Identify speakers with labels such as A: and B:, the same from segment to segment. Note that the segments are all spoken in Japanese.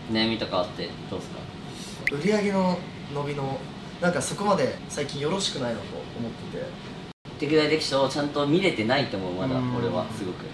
A: 悩みとかあってどうですか？
B: 売り上げの伸びのなんかそこまで最近よろしくないなと思ってて、
A: 適材適所をちゃんと見れてないと思う、まだ俺はすごく。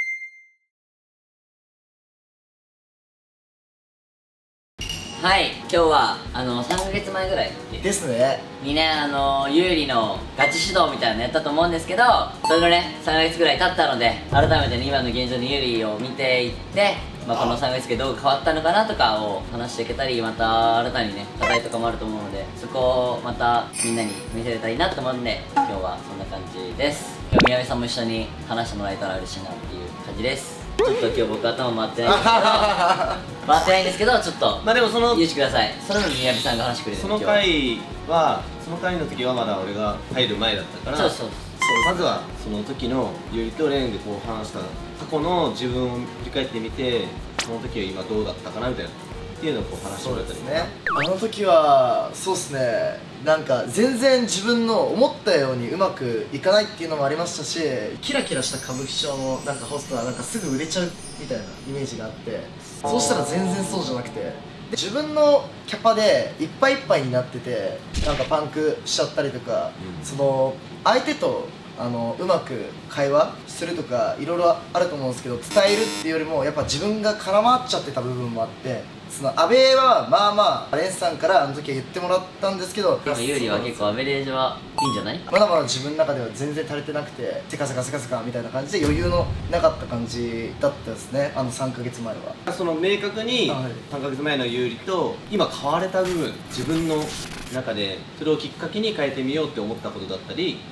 A: はい、今日は3ヶ月前ぐらい
B: ですね。
A: にね、有利のガチ指導みたいなのやったと思うんですけど、それがね3ヶ月ぐらい経ったので、改めてね今の現状の有利を見ていって、この3ヶ月でどう変わったのかなとかを話していけたり、また新たにね課題とかもあると思うので、そこをまたみんなに見せれたらいいなと思うんで、今日はそんな感じです。今日宮部さんも一緒に話してもらえたら嬉しいなっていう感じです。ちょっと今日僕頭回ってないんですけど回ってないんですけど、ちょっと
C: まあでもその
A: 許してください。それの宮部さんが話してくれる
C: その回の時はまだ俺が入る前だったから、
A: そう
C: まずはその時のゆりとレンでこう話した過去の自分を振り返ってみて、その時は今どうだったかなみたいなっていうのをこう話してもらったり
B: ね。あの時はそうっすね、なんか全然自分の思ったようにうまくいかないっていうのもありましたし、キラキラした歌舞伎町のなんかホストはなんかすぐ売れちゃうみたいなイメージがあって、そうしたら全然そうじゃなくて、で自分のキャパでいっぱいいっぱいになってて、なんかパンクしちゃったりとか、その相手とうまく会話するとかいろいろあると思うんですけど、伝えるっていうよりもやっぱ自分が絡まっちゃってた部分もあって、その阿部はまあまあレンさんからあの時は言ってもらったんですけど、
A: 今有利は結構アベレージはいいんじゃない？
B: まだまだ自分の中では全然足りてなくて、せかせかせかせかみたいな感じで余裕のなかった感じだったですね、3ヶ月前は。
C: その明確に3ヶ月前の有利と今変われた部分、自分の中でそれをきっかけに変えてみようって思ったことだったり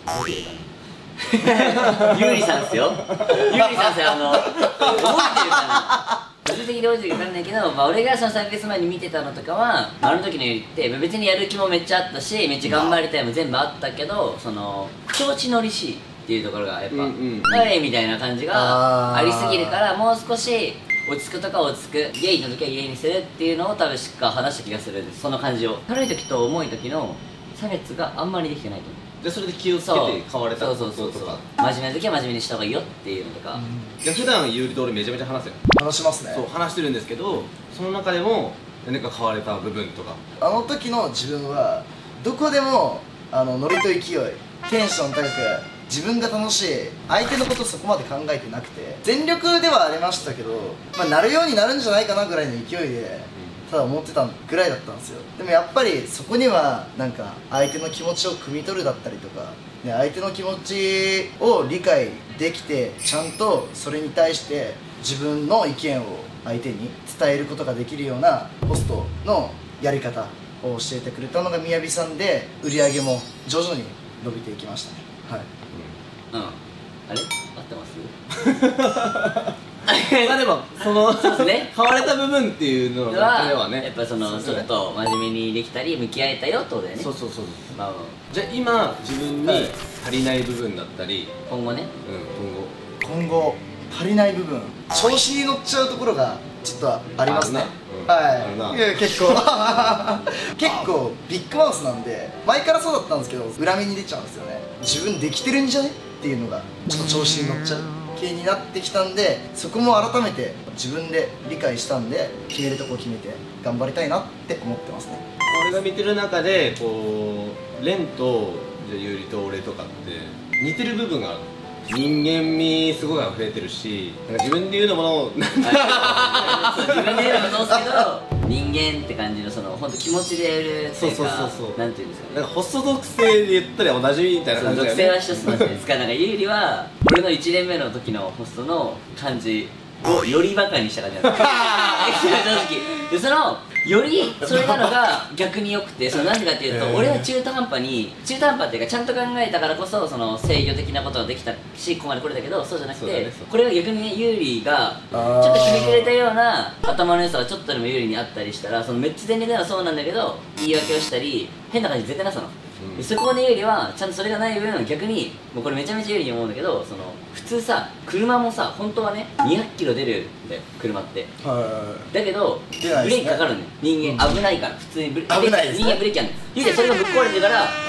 A: 有利さんっすよ、有利さんっすよ、覚えてるかな、個人的に覚えてるか分かんないけど、俺がその3ヶ月前に見てたのとかは、あの時の有利って別にやる気もめっちゃあったし、めっちゃ頑張りたいも全部あったけど、その調子乗りしいっていうところがやっぱはいみたいな感じがありすぎるから、もう少し落ち着くとか落ち着く、ゲイの時はゲイにするっていうのを多分しっかり話した気がするんです。その感じを軽い時と重い時の差別があんまりできてないと思う。
C: でそれで気をつけて変われたこととか、
A: 真面目な時は真面目にした方がいいよっていうのとか、
C: 普段有利と俺めちゃめちゃ話すよ。
B: 話しますね。
C: そう話してるんですけど、その中でも何か変われた部分とか、
B: あの時の自分はどこでもノリと勢い、テンション高く、自分が楽しい、相手のことそこまで考えてなくて、全力ではありましたけど、なるようになるんじゃないかなぐらいの勢いでただ思ってたぐらいだったんですよ。でもやっぱりそこにはなんか相手の気持ちを汲み取るだったりとか、ね、相手の気持ちを理解できて、ちゃんとそれに対して自分の意見を相手に伝えることができるようなホストのやり方を教えてくれたのが宮城さんで、売り上げも徐々に伸びていきましたね。はい。
A: あれ合ってます
C: まあでもその
A: そうですね、
C: 変われた部分っていうの中ではね、
A: やっぱそのちょっと真面目にできたり向き合えたよってことだよね。
C: そうじゃあ今自分に足りない部分だったり、
A: 今後ね、
B: 今後足りない部分、調子に乗っちゃうところがちょっとありますね。はい、いや結構結構ビッグマウスなんで、前からそうだったんですけど裏目に出ちゃうんですよね。自分できてるんじゃねっていうのがちょっと調子に乗っちゃう系になってきたんで、そこも改めて自分で理解したんで、決めるとこ決めて頑張りたいなって思ってますね。
C: 俺が見てる中でこうレンとじゃあユーリと俺とかって似てる部分がある。人間味すごい溢れてるし、なんか自分で言うのも
A: 自分で言うのもそうですけど、人間って感じのその本当気持ちでやるっていうか、なんていうんですかね、
C: なんかホスト属性で言ったら同じみたいな感じだよね。
A: 属性は一つなんじゃないですか。なんかユーリは俺の1年目の時のホストの感じをよりバカにした感じなんです正直で、そのよりそれなのが逆によくて、そのなんでかっていうと、俺は中途半端っていうかちゃんと考えたからこそ、その制御的なことができたしここまで来れたけど、そうじゃなくて、これが逆にね、ユーリがちょっとひねくれたような頭の良さがちょっとでもユーリにあったりしたら、そのめっちゃ全力ではそうなんだけど言い訳をしたり変な感じ絶対なさの、そこでユーリはちゃんとそれがない分、逆にもうこれめちゃめちゃユーリに思うんだけど、その普通さ車もさ本当はね200キロ出るんだよ車って。だけどブレーキかかるのよ、人間危ないから、普通に危ないです、人間ブレーキあるのよ。ユーリはそれがぶっ壊れてから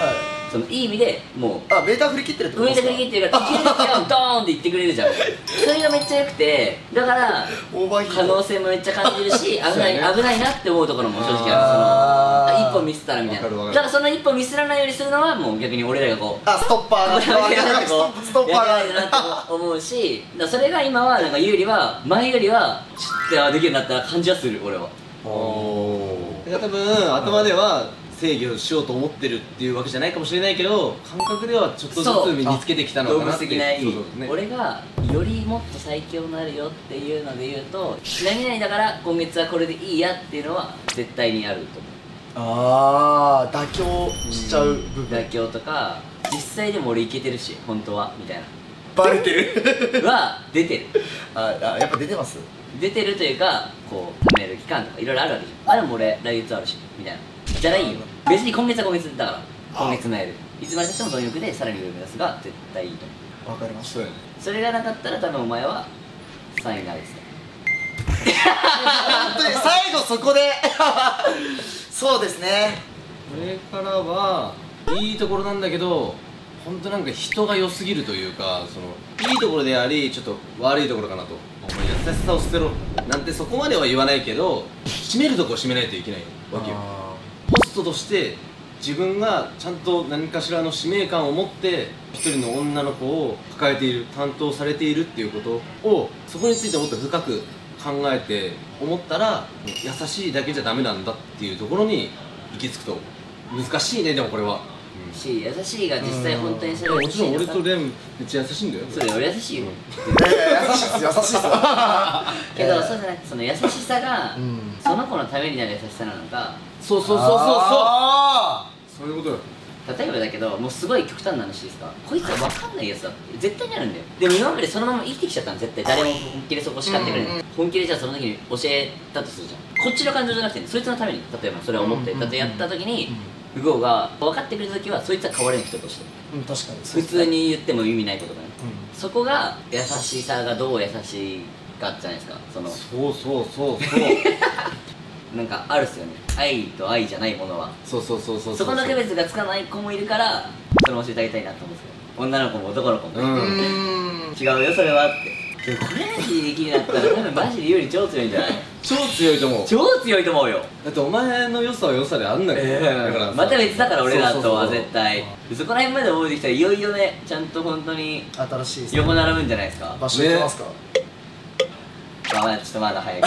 A: そのいい意味でもう
B: あ、ベータ振り切ってるってこと
A: 上で
B: ですか？
A: 振り切ってるからいきなりドーンって言ってくれるじゃん。それがめっちゃ良くて、だから
B: オーバーヒート
A: 可能性もめっちゃ感じるし、危ない危ないなって思うところも正直
B: あー
A: ある。その一歩ミスったらみたいな。
C: わかるわかる
A: だからその一歩ミスらないようにするのはもう逆に俺らがこう
B: あ、ストッパーが
A: 危ないなってこう
B: ストッパーが
A: やりたいなって思うし、だからそれが今はなんか有利は前よりは知ってできるようになったら感じはする俺は。
C: だから多分頭では制御しようと思ってるっていうわけじゃないかもしれないけど、感覚ではちょっとずつ身につけてきたの
A: 動物
C: かなって
A: 的な意味、
C: そうそうね
A: 俺がよりもっと最強になるよっていうので言うと、何々だから今月はこれでいいやっていうのは絶対にあると思う。
B: ああ、妥協しちゃう部分
A: 妥協とか、実際でも俺いけてるし本当はみたい
B: バレてる
A: なは出てる
B: やっぱ出てます？
A: 出てるというか、こう貯める期間とかいろいろあるわけじゃん。あ、でも俺来月あるしみたいなじゃないよ。別に今月は今月だから今月のやる、いつまでたっても貪欲でさらに上を目指すが絶対いいと思う。
B: わかりました。
C: そうやね。
A: それがなかったら多分お前は3位になるですね。
B: 本当に最後そこでそうですね。
C: これからはいいところなんだけど、本当なんか人が良すぎるというか、そのいいところでありちょっと悪いところかなと。お前優しさを捨てろなんてそこまでは言わないけど、締めるとこを締めないといけないわけよ。ホストとして自分がちゃんと何かしらの使命感を持って一人の女の子を抱えている、担当されているっていうことを、そこについてもっと深く考えて思ったら、優しいだけじゃダメなんだっていうところに行き着くと。難しいね。でもこれは、
A: し、優しいが実際本当にそれを
C: もちろん俺とレンめっちゃ優しいんだよ。
A: そうだよ、俺優しいよ、
B: 優しいっす優しいっす
A: けどそうじゃなくて、その優しさが、
B: うん
A: その子のためになる優しさなのか、
C: そうそうそうそう
B: あ
C: そういうことよ。
A: 例えばだけど、もうすごい極端な話ですか、こいつは分かんないやつだって絶対にあるんだよ。でも今までそのまま生きてきちゃったの、絶対誰も本気でそこ叱ってくれない、
B: うんうん
A: 本気でじゃあその時に教えたとするじゃん。こっちの感情じゃなくて、そいつのために例えばそれを思って
B: うん
A: 例えばやった時に、向こうが分かってくれた時はそいつは変われん人として、
B: ーうん、確かに
A: 普通に言っても意味ないことだね、
B: う
A: そこが優しさがどう優しいかじゃないですか。その
C: そうそうそう
A: なんかあるっすよね、愛と愛じゃないものは。
C: そうそうそうそう
A: そこの区別がつかない子もいるから、それを教えてあげたいなと思うんですよ。女の子も男の子も、
C: うん
B: ん
A: 違うよそれはって。でもこれマジでできるようになったら多分マジで有利超強いんじゃない？
C: 超強いと思う。
A: 超強いと思うよ。
C: だってお前の良さは良さであんだよ、だからさ
A: また別だから俺らとは
C: そうそうそう
A: 絶対そこら辺まで覚えてきたら、いよいよね、ちゃんと本当に
B: 新しいっすね。
A: 横並ぶんじゃないですか。
B: 場所行きますか？
A: まあちょっとまだ早い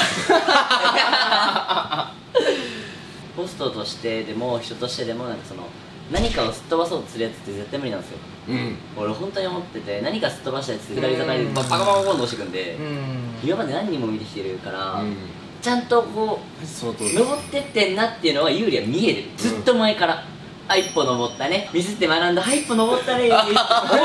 A: ホストとしてでも人としてでも、なんかその何かをすっ飛ばそうとするやつって絶対無理なんですよ。
C: うん
A: 俺本当に思ってて、何かすっ飛ばしたやつって下り坂にバカバカバカンと押してくんで、今まで何人も見てきてるから、
C: うん
A: ちゃんとこ
C: その通り。
A: う登ってってんなっていうのは有利は見える、ずっと前から。あ、一歩登ったね、ミスって学んだ、はい、一歩登ったね、思うち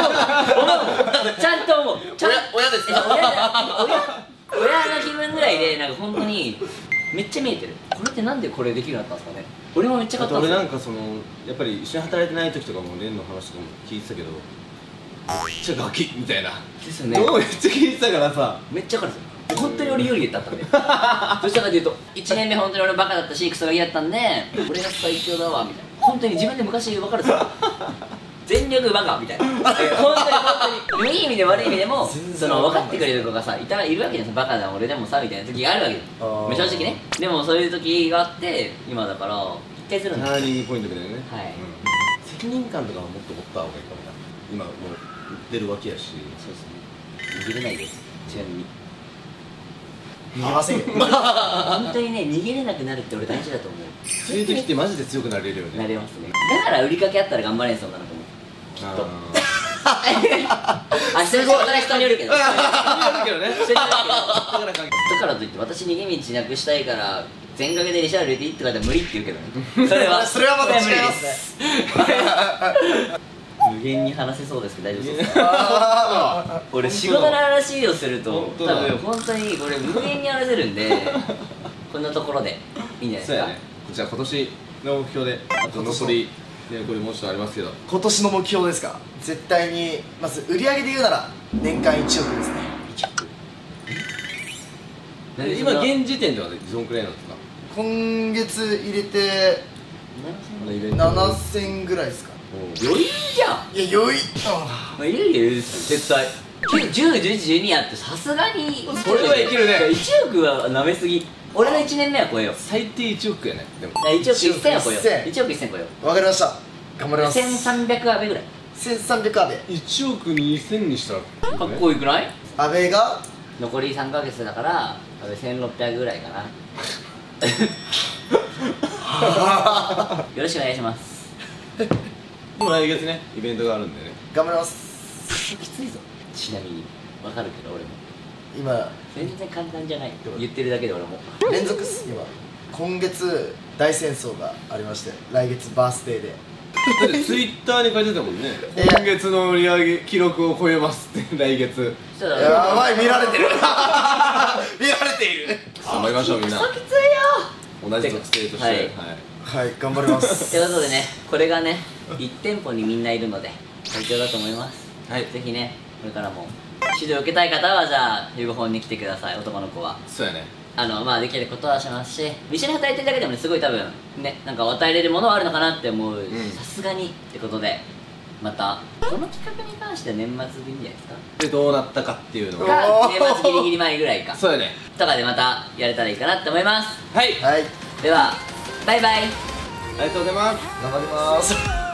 A: ゃんと思う。ちゃん
B: 親ですか？
A: 親の気分ぐらいで、なんか本当にめっちゃ見えてる。これってなんでこれできるようになったんですかね。俺もめっちゃ
C: あと
A: 買ったんですよ。
C: 俺なんかそのやっぱり一緒に働いてない時とかもレンの話とかも聞いてたけど、めっちゃガキみたいな
A: ですよね。
C: めっちゃ聞いてたからさ、
A: めっちゃわかるんですよ。本当に俺有利だったんでどうしたかというと、1年目本当に俺バカだったしクソガキだったんで、俺が最強だわみたいな、本当に自分で昔分かるんですよ全力バカみたいな本当にいい意味で悪い意味でも、その分かってくれる子がさいるわけじゃん。バカだ俺でもさみたいな時があるわけ
B: あー
A: 正直ね。でもそういう時があって今だから一回するんだよ。
C: ターニングポイントみたいなね。
A: はい
C: うん責任感とかはもっと持った方がいいかもな。今もう出るわけやし。
A: そうですね、逃げれないですちなみに。
B: 逃げませんよ。
A: 本当にね、逃げれなくなるって俺大事だと思う。
C: そういう時ってマジで強くなれるよね。
A: なれますね。だから売りかけあったら頑張れんそうなのかも。あ、それ人によるけど。人によるけどね。人によるけど。だからといって私逃げ道なくしたいから全掛けでリシャール入れていいって書いたら無理って言うけどね。それは
B: また違い
A: 無理で
B: ますね。
A: 無限に話せそうですけど大丈夫ですか？俺仕事の話をすると多
C: 本当だ
A: 分本当にこれ無限に話せるんでこんなところでいいんじゃないですか。
C: そうやね。じゃあ今年の目標で、あと残りねこれもうちょっとありますけど。
B: 今年の目標ですか？絶対にまず売り上げで言うなら年間1億ですね。
C: 今現時点ではどのくらいなんですか？
B: 今月入れて
C: イベント
B: 7000ぐらいですか。
A: 余裕じゃん。
B: いや余裕
A: まあ、いるいる絶対10、11、12やってさすがに
C: それはいけるね。
A: 1億は舐めすぎ。俺の1年目は超えよう。
C: 最低1億やね。でも
A: 1億1000は超えよう。
B: 1000
A: 1億1000超えよ
B: わかりました頑張り
A: う。
B: ます
A: 1300アベぐらい。
B: 1300アベ
C: 1億2000にしたら
A: かっこよくない？
B: アベが
A: 残り3ヶ月だから1600ぐらいかな。よろしくお願いします。
C: でも来月ねイベントがあるんでね。
B: 頑張ります。
A: きついぞ。ちなみにわかるけど俺も
B: 今
A: 全然簡単じゃない言ってるだけで俺も。
B: 連続っす今今月大戦争がありまして来月バースデーで
C: だってツイッターに書いてたもんね。
B: いや
C: 今月の売り上げ記録を超えますって来月。
A: そしたら
B: やばい見られてる見られている
C: 頑張りましょうみんな。
A: きついよ。
C: 同じ学生として。
A: はい
B: はい頑張ります
A: ということでね、これがね1店舗にみんないるので最強だと思います。
C: はい
A: ぜひねこれからも指導を受けたい方はじゃあ遊本に来てください。男の子は
C: そうやね。
A: まあできることはしますし、一緒に働いてるだけでもねすごい多分ねなんか与えれるものはあるのかなって思う。さすがにってことでまたこの企画に関しては年末でいいんじゃないですか。
C: でどうなったかっていうのが。
A: か年末ギリギリ前ぐらいか
C: そうやね。
A: とかでまたやれたらいいかなって思います。
C: はい、
B: はい
A: ではバイバイ。
C: ありがとうございます。
B: 頑張ります